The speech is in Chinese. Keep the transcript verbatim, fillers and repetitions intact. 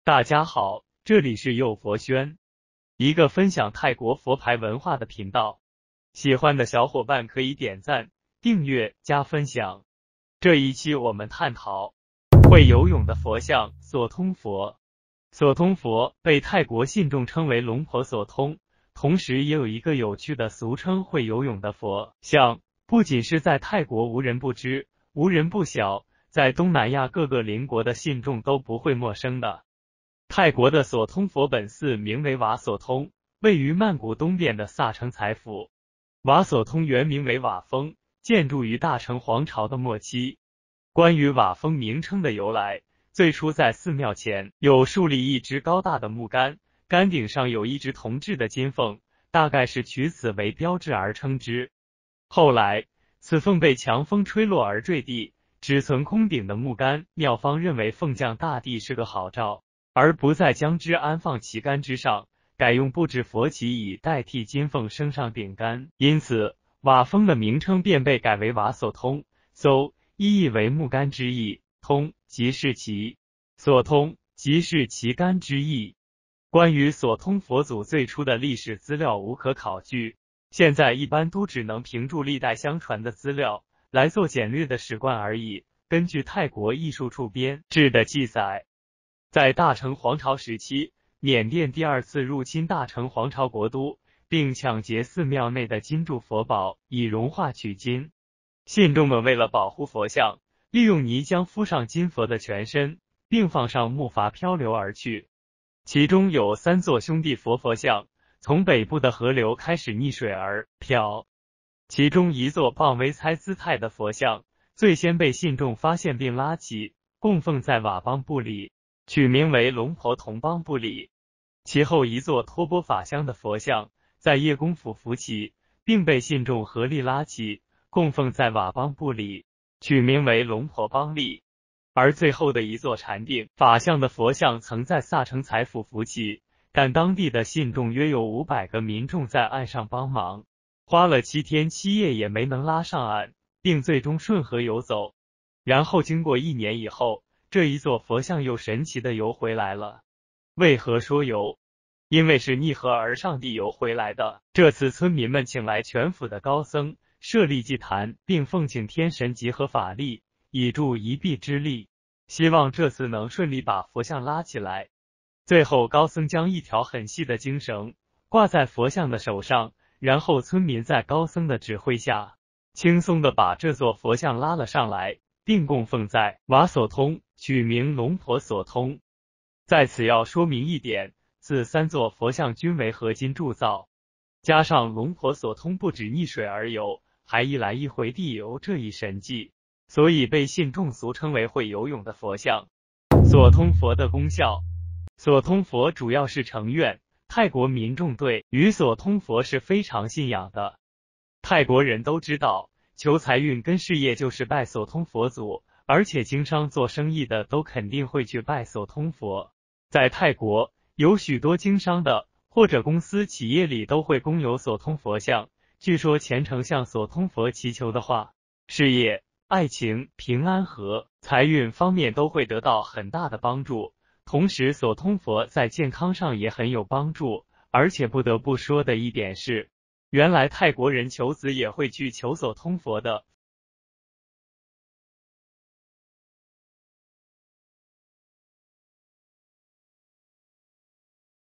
大家好，这里是佑佛轩，一个分享泰国佛牌文化的频道。喜欢的小伙伴可以点赞、订阅、加分享。这一期我们探讨会游泳的佛像索通佛。索通佛被泰国信众称为龙婆索通，同时也有一个有趣的俗称会游泳的佛像，不仅是在泰国无人不知、无人不晓，在东南亚各个邻国的信众都不会陌生的。泰国的索通佛本寺名为瓦索通，位于曼谷东边的萨城财府。瓦索通原名为瓦峰，建筑于大成皇朝的末期。关于瓦峰名称的由来，最初在寺庙前有竖立一只高大的木杆，杆顶上有一只铜制的金凤，大概是取此为标志而称之。后来，此凤被强风吹落而坠地，只存空顶的木杆，庙方认为凤降大地是个好兆，而不再将之安放旗杆之上，改用布置佛旗以代替金凤升上顶杆，因此瓦峰的名称便被改为瓦索通。搜意译为木杆之意，通即是旗，索通即是旗杆之意。关于索通佛祖最初的历史资料无可考据，现在一般都只能凭注历代相传的资料来做简略的史观而已。根据泰国艺术处编制的记载，在大成皇朝时期，缅甸第二次入侵大成皇朝国都，并抢劫寺庙内的金铸佛宝，以融化取金。信众们为了保护佛像，利用泥浆敷上金佛的全身，并放上木筏漂流而去。其中有三座兄弟佛佛像，从北部的河流开始逆水而漂。其中一座傍微猜姿态的佛像，最先被信众发现并拉起，供奉在瓦邦布里，取名为龙婆同邦布里。其后一座托钵法香的佛像，在叶公府扶起，并被信众合力拉起，供奉在瓦邦布里，取名为龙婆邦利。而最后的一座禅定法像的佛像曾在萨城财府扶起，但当地的信众约有五百个民众在岸上帮忙，花了七天七夜也没能拉上岸，并最终顺河游走。然后经过一年以后，这一座佛像又神奇的游回来了。为何说游？因为是逆河而上地游回来的。这次村民们请来全府的高僧，设立祭坛，并奉请天神集合法力，以助一臂之力，希望这次能顺利把佛像拉起来。最后高僧将一条很细的经绳挂在佛像的手上，然后村民在高僧的指挥下，轻松的把这座佛像拉了上来，并供奉在瓦索通，取名龙婆索通。在此要说明一点，此三座佛像均为合金铸造，加上龙婆索通不止逆水而游，还一来一回地游这一神迹，所以被信众俗称为会游泳的佛像。索通佛的功效，索通佛主要是成愿，泰国民众对于索通佛是非常信仰的。泰国人都知道，求财运跟事业就是拜索通佛祖，而且经商做生意的都肯定会去拜索通佛。在泰国，有许多经商的或者公司企业里都会供有索通佛像，据说虔诚向索通佛祈求的话，事业、爱情、平安和财运方面都会得到很大的帮助。同时索通佛在健康上也很有帮助，而且不得不说的一点是，原来泰国人求子也会去求索通佛的，